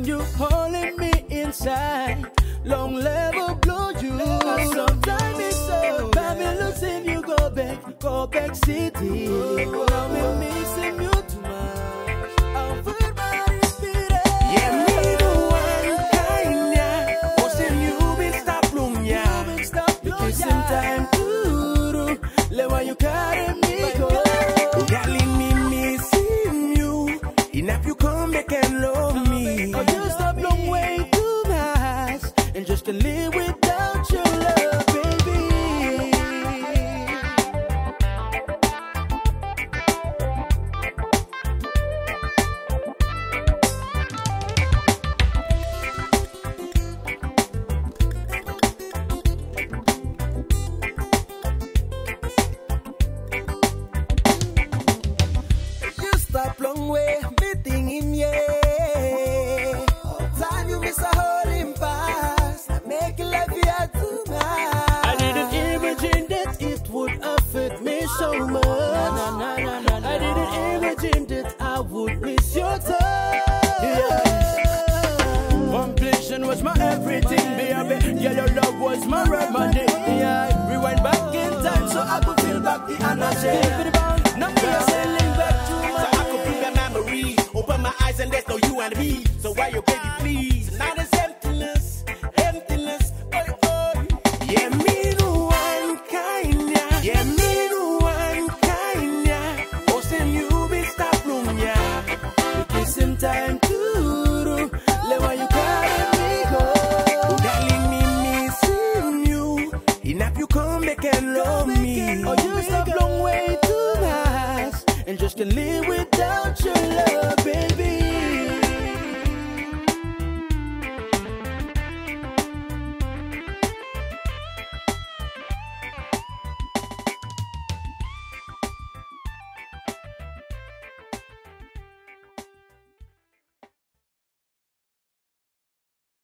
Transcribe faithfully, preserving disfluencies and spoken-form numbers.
when you holding me inside. Long level blow you. Sometimes it's so bad, me losing you. Go back, go back city. Now me missing you too much. I'll put my repeat. Yeah, me the one kind, yeah. Ocean you be stop room, yeah. Because sometimes too, let why you carry me go. Darling, me missing you. Enough you come back and love me. Oh, you stop long way too much. And just can live without your love, baby. You stop long way, meeting in yeah. Time you miss a whole impasse. Make it like you had too much. I didn't imagine that it would affect me so much. I didn't imagine that I would miss your touch. Yeah. Completion was my everything, baby. Yeah, your love was my remedy. Yeah, rewind back in time so I could feel back the energy. Now we are sailing back to my. So I could bring my memories. Open my eyes and there's no you and me. So why you baby please? Now there's emptiness, emptiness. Oh, oh. Yeah, me the one kind, yeah. Yeah, me the one kind, yeah. Ocean you be stop room, yeah. Because sometimes too, let why you carry me go. Darling, me missing you. Enough you come back and love me. Oh, you stop long way too much. And just can live